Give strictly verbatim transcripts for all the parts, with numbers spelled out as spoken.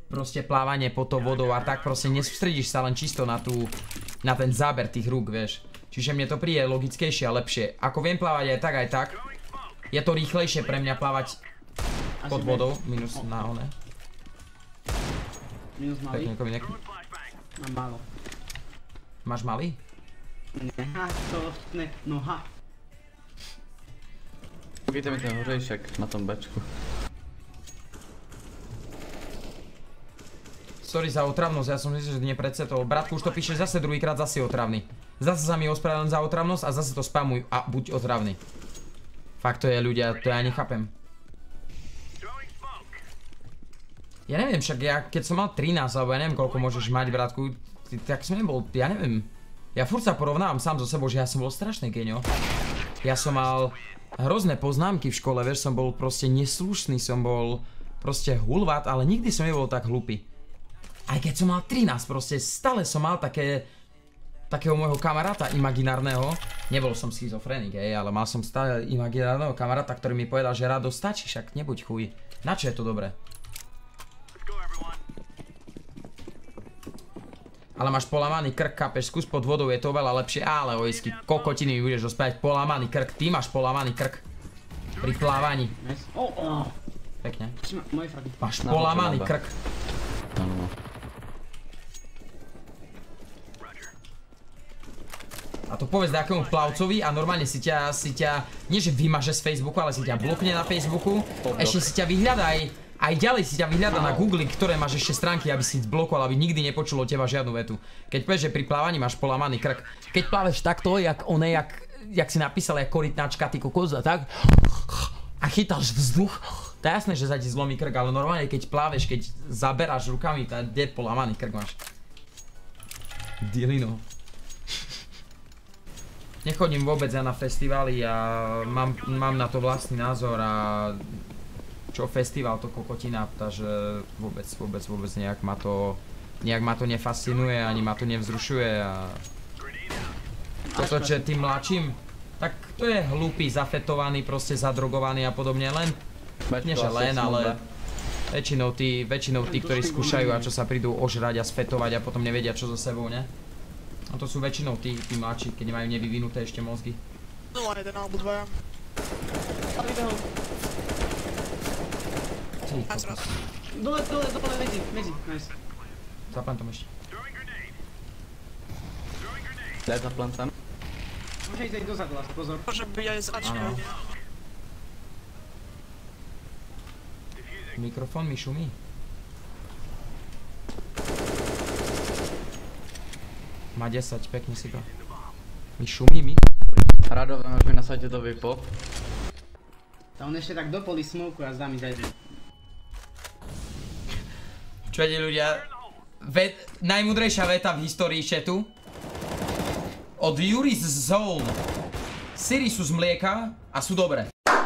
proste plávanie pod tou vodou a tak proste nesústredíš sa len čisto na tú, na ten záber tých rúk, vieš. Čiže mne to príde logickejšie a lepšie. Ako viem plávať aj tak, aj tak, je to rýchlejšie pre mňa plávať pod vodou, minus na one. Minus malý? Mám málo. Máš malý? Ne, ha, to vtipne, no ha. Uvidíte mi ten hořejšek na tom bečku. Sorry za otravnosť, ja som myslel, že nie predsetol. Bratku, už to píše zase druhýkrát, zase otravný. Zase sa mi ospravedlňujem za otravnosť a zase to spamuj a buď otravný. Fakt to je, ľudia, to ja nechápem. Ja neviem, však ja keď som mal trinásť, alebo ja neviem koľko môžeš mať, bratku, tak som nebol, ja neviem. Ja furt sa porovnávam sám so sebou, že ja som bol strašný geňo. Ja som mal hrozné poznámky v škole, vieš, som bol proste neslušný, som bol proste hulvat, ale nikdy som nebol tak hlupý. Aj keď som mal trinásť, proste stále som mal také, takého môjho kamaráta imaginárneho. Nebol som schizofrenik, hej, ale mal som stále imaginárneho kamaráta, ktorý mi povedal, že Rado, stačí, však nebuď chuj. Na čo je to dobré? Ale máš polamaný krk, kapeš, skús pod vodou, je to oveľa lepšie, ale ojsky, kokotiny mi budeš rozprávať, polamaný krk, ty máš polamaný krk. Pri plávaní. Pekne. Máš polamaný krk. A to povedz nejakému plavcovi a normálne si ťa, si ťa, nie že vymaže z Facebooku, ale si ťa blokne na Facebooku. Ešte si ťa vyhľadá aj, aj ďalej si ťa vyhľadá na Google, ktoré máš ešte stránky, aby si blokoval, aby nikdy nepočulo od teba žiadnu vetu. Keď povieš, že pri plávaní máš polamaný krk. Keď pláveš takto, jak one, jak, jak si napísal, jak korytnáčka, ty kokos a tak. A chytáš vzduch. To je jasné, že sa ti zlomí krk, ale normálne keď pláveš, keď zaberáš rukami, tak kde polamaný krk máš. Dilino. Nechodím vôbec ja na festivály a mám, mám na to vlastný názor a čo festival, to kokotina, takže vôbec, vôbec, vôbec nejak ma to, nejak ma to nefascinuje, ani ma to nevzrušuje a toto, čo tým mladším, tak to je hlúpy, zafetovaný, proste zadrogovaný a podobne, len, nie že len, ale väčšinou tí, väčšinou tí, ktorí skúšajú a čo sa prídu ožrať a sfetovať a potom nevedia čo so sebou, ne? A to sú väčšinou tí, tí mladší, keď majú nevyvinuté ešte mozgy. nula jeden alebo dva. Dole, dole, dole, medzi, medzi, nice. Zaplantom ešte. Daj zaplantam. Môže ísť aj dozadu, ale pozor. Môžem byť aj z Ačka. Mikrofón mi šumí. Má desať, pekne si to. Mi šumí mi? Rado, máš mi nasadit to vypo. A on ešte tak dopolí smoku a zdá mi zajde. Čo viete ľudia? Ve najmudrejšia veta v histórii chatu. Od Juris Zone. Syry sú z mlieka a sú dobré.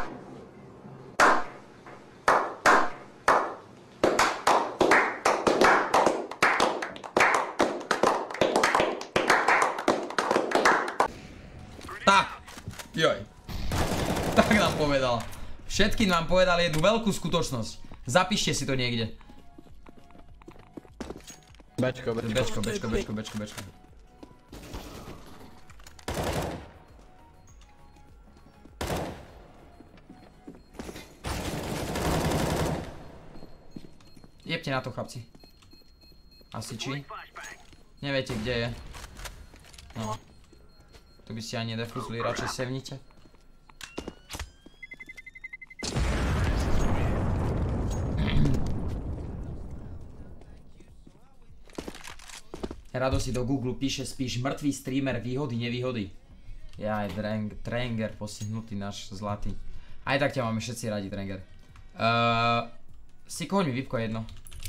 Tak, joj. Tak nám povedal. Všetkým nám povedal jednu veľkú skutočnosť. Zapíšte si to niekde. Bečko, bečko. Bečko, bečko, bečko, bečko, bečko. Jebte na to, chlapci. Asi či? Neviete, kde je. No. Tu by ste ani nedefuzli, radšej sevnite. Rado si do Google píše, spíš mŕtvý streamer, výhody, nevýhody. Jaj, Drenger, postihnutý náš zlatý. Aj tak ťa máme všetci radi, Drenger. Uh, si kohoň mi vypko jedno.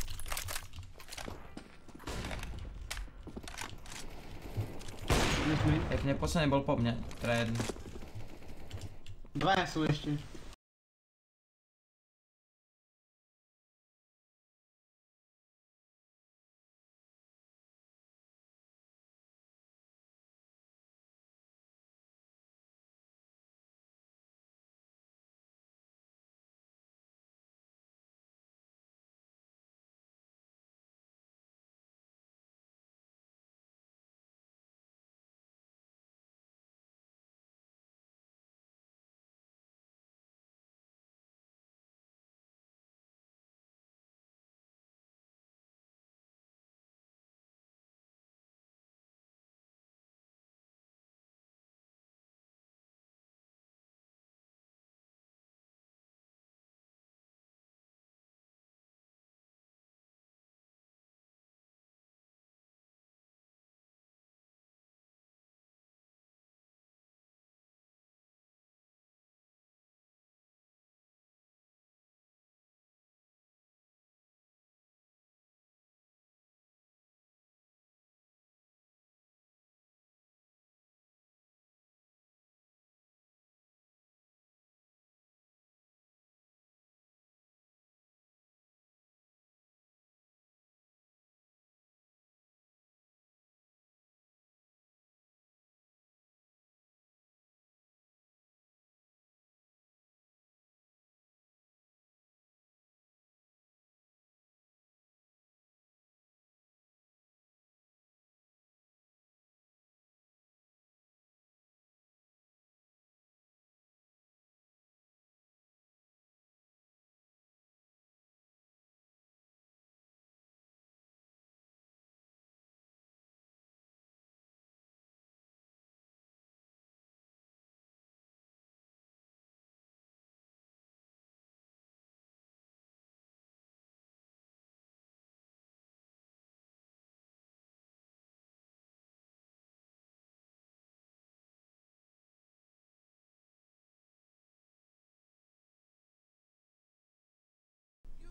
Pekne, posledne bol po mne. Teda jeden. Dvaja sú ešte.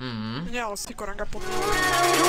Mhm. Nie, ale si koranga po.